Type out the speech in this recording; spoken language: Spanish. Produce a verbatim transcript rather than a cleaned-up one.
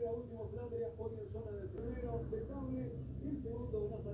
queda último Flandria, hoy en zona de primero de cable, y el segundo de Nazaré.